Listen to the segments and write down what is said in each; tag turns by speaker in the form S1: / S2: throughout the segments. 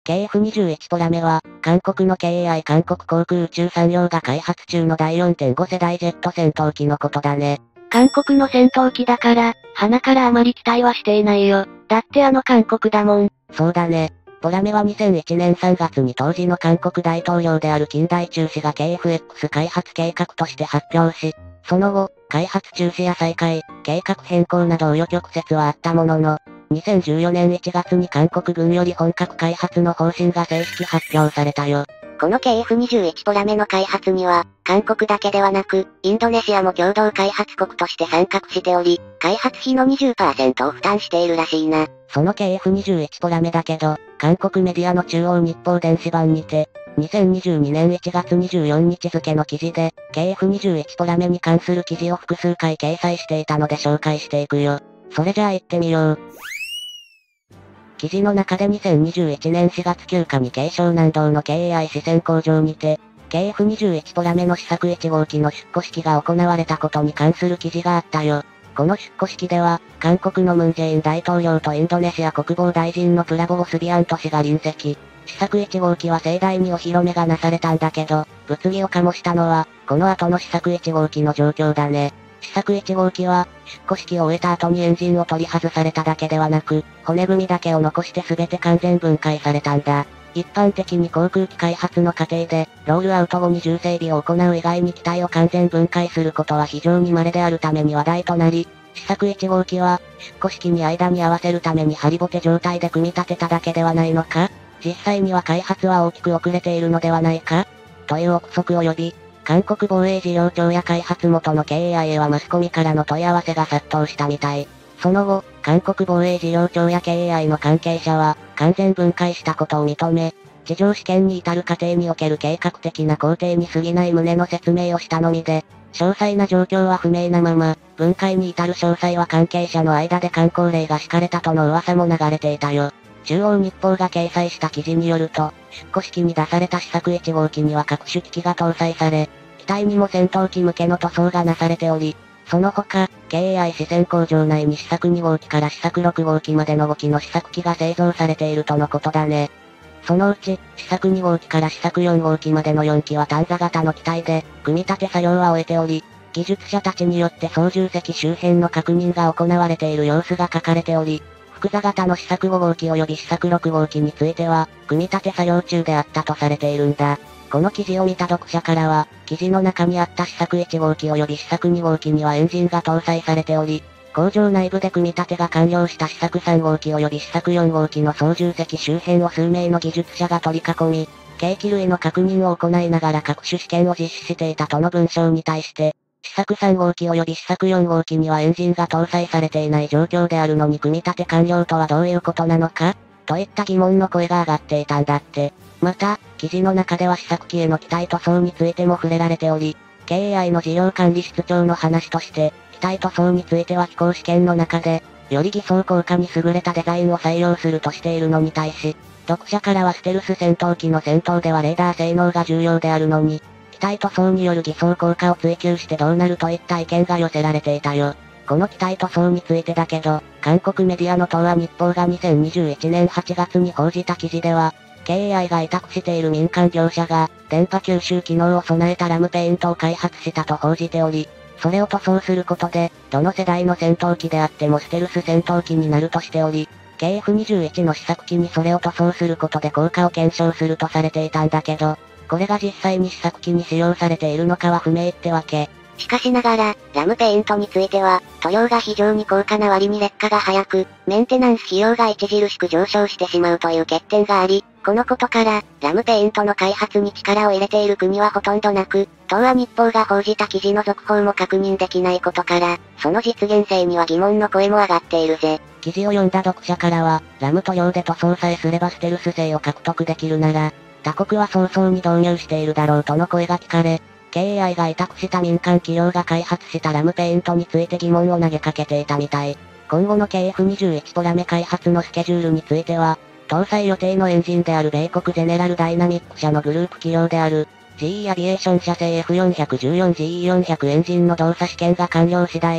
S1: KF-21 トラメは、韓国の KAI 韓国航空宇宙産業が開発中の第 4.5 世代ジェット戦闘機のことだね。
S2: 韓国の戦闘機だから、鼻からあまり期待はしていないよ。だって韓国だもん。
S1: そうだね。トラメは2001年3月に当時の韓国大統領である金大中氏が KF-X 開発計画として発表し、その後、開発中止や再開、計画変更など紆余曲折はあったものの、2014年1月に韓国軍より本格開発の方針が正式発表されたよ。
S3: この KF-21 トラメの開発には、韓国だけではなく、インドネシアも共同開発国として参画しており、開発費の 20% を負担しているらしいな。
S1: その KF-21 トラメだけど、韓国メディアの中央日報電子版にて、2022年1月24日付の記事で、KF-21 トラメに関する記事を複数回掲載していたので紹介していくよ。それじゃあ行ってみよう。記事の中で2021年4月9日に慶尚南道の KAI 四川工場にて、KF-21 トラメの試作1号機の出庫式が行われたことに関する記事があったよ。この出庫式では、韓国のムンジェイン大統領とインドネシア国防大臣のプラボオ・スビアント氏が臨席。試作1号機は盛大にお披露目がなされたんだけど、物議を醸したのは、この後の試作1号機の状況だね。試作1号機は、出庫式を終えた後にエンジンを取り外されただけではなく、骨組みだけを残して全て完全分解されたんだ。一般的に航空機開発の過程で、ロールアウト後に重整備を行う以外に機体を完全分解することは非常に稀であるために話題となり、試作1号機は、出庫式に間に合わせるためにハリボテ状態で組み立てただけではないのか？実際には開発は大きく遅れているのではないか？という憶測を呼び、韓国防衛事業庁や開発元の KAI へはマスコミからの問い合わせが殺到したみたい。その後、韓国防衛事業庁や KAI の関係者は、完全分解したことを認め、地上試験に至る過程における計画的な工程に過ぎない旨の説明をしたのみで、詳細な状況は不明なまま、分解に至る詳細は関係者の間で慣行令が敷かれたとの噂も流れていたよ。中央日報が掲載した記事によると、出庫式に出された試作1号機には各種機器が搭載され、機体にも戦闘機向けの塗装がなされており、その他、KAI 四川工場内に試作2号機から試作6号機までの5機の試作機が製造されているとのことだね。そのうち、試作2号機から試作4号機までの4機は単座型の機体で、組み立て作業は終えており、技術者たちによって操縦席周辺の確認が行われている様子が書かれており、複座型の試作5号機及び試作6号機については、組み立て作業中であったとされているんだ。この記事を見た読者からは、記事の中にあった試作1号機及び試作2号機にはエンジンが搭載されており、工場内部で組み立てが完了した試作3号機及び試作4号機の操縦席周辺を数名の技術者が取り囲み、計器類の確認を行いながら各種試験を実施していたとの文章に対して、試作3号機及び試作4号機にはエンジンが搭載されていない状況であるのに組み立て完了とはどういうことなのかといった疑問の声が上がっていたんだって。また、記事の中では試作機への機体塗装についても触れられており、KAI の事業管理室長の話として、機体塗装については飛行試験の中で、より偽装効果に優れたデザインを採用するとしているのに対し、読者からはステルス戦闘機の戦闘ではレーダー性能が重要であるのに、機体塗装による偽装効果を追求してどうなるといった意見が寄せられていたよ。この機体塗装についてだけど、韓国メディアの東亜日報が2021年8月に報じた記事では、KAI が委託している民間業者が、電波吸収機能を備えたラムペイントを開発したと報じており、それを塗装することで、どの世代の戦闘機であってもステルス戦闘機になるとしており、KF-21 の試作機にそれを塗装することで効果を検証するとされていたんだけど、これが実際に試作機に使用されているのかは不明ってわけ。
S3: しかしながら、ラムペイントについては、塗料が非常に高価な割に劣化が早く、メンテナンス費用が著しく上昇してしまうという欠点があり、このことから、ラムペイントの開発に力を入れている国はほとんどなく、東亜日報が報じた記事の続報も確認できないことから、その実現性には疑問の声も上がっているぜ。
S1: 記事を読んだ読者からは、ラム塗料で塗装さえすればステルス性を獲得できるなら、他国は早々に導入しているだろうとの声が聞かれ、KAI が委託した民間企業が開発したラムペイントについて疑問を投げかけていたみたい。今後の KF-21 トラメ開発のスケジュールについては、搭載予定のエンジンである米国ゼネラルダイナミック社のグループ企業である、GE アビエーション社製 F414GE400 エンジンの動作試験が完了次第、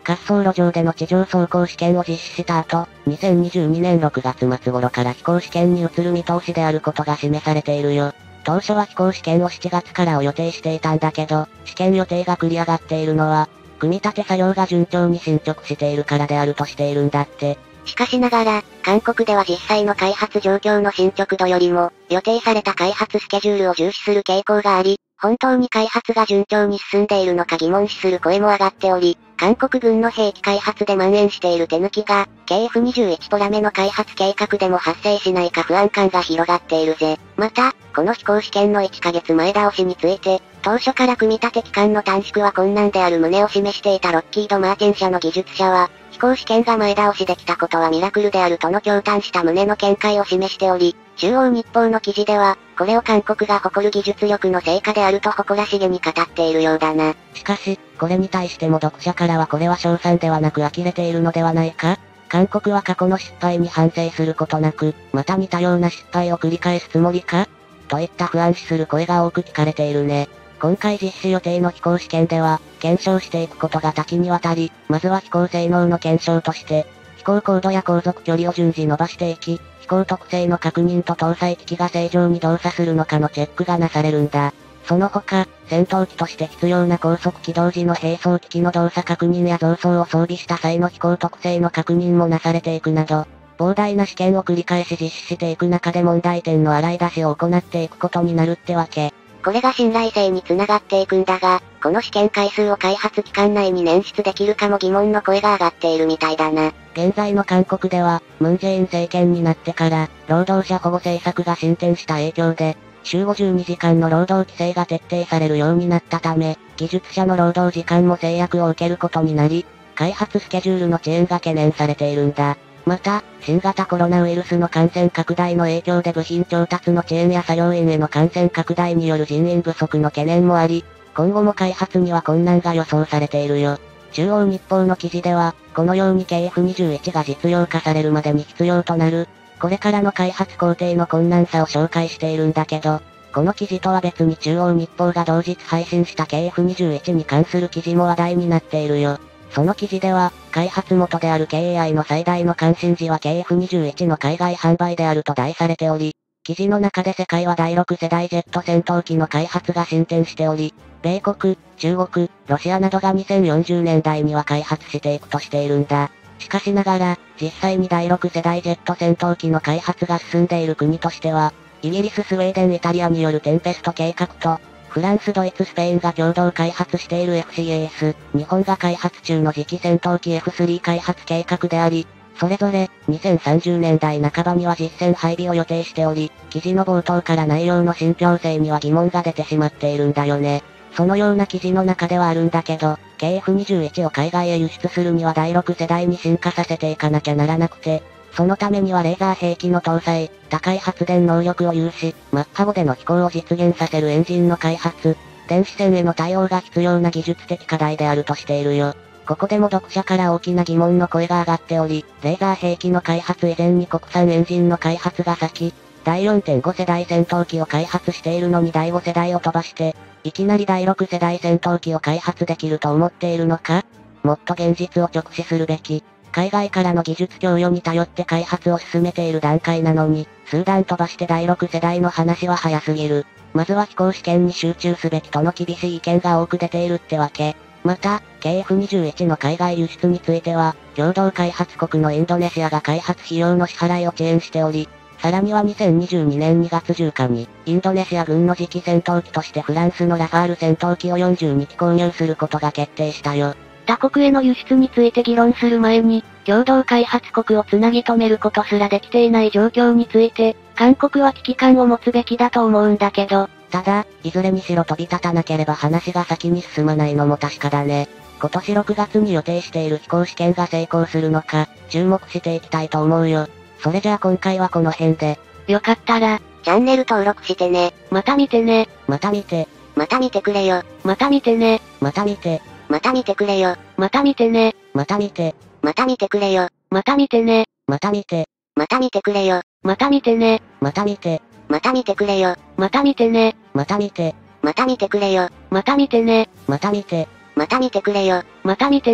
S1: 滑走路上での地上走行試験を実施した後、2022年6月末頃から飛行試験に移る見通しであることが示されているよ。当初は飛行試験を7月からを予定していたんだけど、試験予定が繰り上がっているのは、組み立て作業が順調に進捗しているからであるとしているんだって。
S3: しかしながら、韓国では実際の開発状況の進捗度よりも、予定された開発スケジュールを重視する傾向があり、本当に開発が順調に進んでいるのか疑問視する声も上がっており、韓国軍の兵器開発で蔓延している手抜きが、KF-21 トラメの開発計画でも発生しないか不安感が広がっているぜ。また、この飛行試験の1ヶ月前倒しについて、当初から組み立て期間の短縮は困難である旨を示していたロッキード・マーティン社の技術者は、飛行試験が前倒しできたことはミラクルであるとの驚嘆した旨の見解を示しており、中央日報の記事では、これを韓国が誇る技術力の成果であると誇らしげに語っているようだな。
S1: しかし、これに対しても読者からはこれは称賛ではなく呆れているのではないか？韓国は過去の失敗に反省することなく、また似たような失敗を繰り返すつもりか？といった不安視する声が多く聞かれているね。今回実施予定の飛行試験では、検証していくことが多岐にわたり、まずは飛行性能の検証として、飛行高度や航続距離を順次伸ばしていき、飛行特性の確認と搭載機器が正常に動作するのかのチェックがなされるんだ。その他、戦闘機として必要な高速起動時の並走機器の動作確認や増装を装備した際の飛行特性の確認もなされていくなど、膨大な試験を繰り返し実施していく中で問題点の洗い出しを行っていくことになるってわけ。
S3: これが信頼性につながっていくんだが、この試験回数を開発期間内に捻出できるかも疑問の声が上がっているみたいだな。
S1: 現在の韓国では、ムン・ジェイン政権になってから、労働者保護政策が進展した影響で、週52時間の労働規制が徹底されるようになったため、技術者の労働時間も制約を受けることになり、開発スケジュールの遅延が懸念されているんだ。また、新型コロナウイルスの感染拡大の影響で部品調達の遅延や作業員への感染拡大による人員不足の懸念もあり、今後も開発には困難が予想されているよ。中央日報の記事では、このように KF-21 が実用化されるまでに必要となる、これからの開発工程の困難さを紹介しているんだけど、この記事とは別に中央日報が同日配信した KF-21 に関する記事も話題になっているよ。その記事では、開発元である KAI の最大の関心事は KF-21 の海外販売であると題されており、記事の中で世界は第6世代ジェット戦闘機の開発が進展しており、米国、中国、ロシアなどが2040年代には開発していくとしているんだ。しかしながら、実際に第6世代ジェット戦闘機の開発が進んでいる国としては、イギリス、スウェーデン、イタリアによるテンペスト計画と、フランス、ドイツ、スペインが共同開発している FCAS、日本が開発中の次期戦闘機 F3 開発計画であり、それぞれ、2030年代半ばには実戦配備を予定しており、記事の冒頭から内容の信憑性には疑問が出てしまっているんだよね。そのような記事の中ではあるんだけど、KF-21 を海外へ輸出するには第6世代に進化させていかなきゃならなくて、そのためにはレーザー兵器の搭載、高い発電能力を有し、マッハ5での飛行を実現させるエンジンの開発、電子戦への対応が必要な技術的課題であるとしているよ。ここでも読者から大きな疑問の声が上がっており、レーザー兵器の開発以前に国産エンジンの開発が先、第 4.5 世代戦闘機を開発しているのに第5世代を飛ばして、いきなり第6世代戦闘機を開発できると思っているのか？もっと現実を直視するべき。海外からの技術供与に頼って開発を進めている段階なのに、数段飛ばして第6世代の話は早すぎる。まずは飛行試験に集中すべきとの厳しい意見が多く出ているってわけ。また、KF-21 の海外輸出については、共同開発国のインドネシアが開発費用の支払いを遅延しており、さらには2022年2月10日に、インドネシア軍の次期戦闘機としてフランスのラファール戦闘機を42機購入することが決定したよ。
S2: 他国への輸出について議論する前に、共同開発国をつなぎ止めることすらできていない状況について、韓国は危機感を持つべきだと思うんだけど。
S1: ただ、いずれにしろ飛び立たなければ話が先に進まないのも確かだね。今年6月に予定している飛行試験が成功するのか、注目していきたいと思うよ。それじゃあ今回はこの辺で。
S2: よかったら、
S3: チャンネル登録してね。
S2: また見てね。
S1: また見て。
S3: また見てくれよ。
S2: また見てね。
S1: また見て。
S3: また見てくれよ。
S2: また見てね。
S1: また見て。
S3: また見てくれよ。
S2: また見てね。
S1: また見て。
S3: また見てくれよ。
S2: また見てね。
S1: また見て。
S3: また見てくれよ。
S2: また見てね。
S1: また見て。
S3: また見てくれよ。
S2: また見てね。
S1: また見て。
S3: また見てくれよ。
S2: また見てね。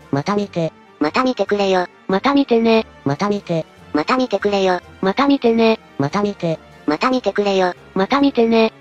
S1: また見て。
S3: また見てくれよ。
S2: また見てね。
S1: また見て。
S3: また見てくれよ。
S2: また見てね。
S1: また見て。
S3: また見てくれよ。
S2: また見てね。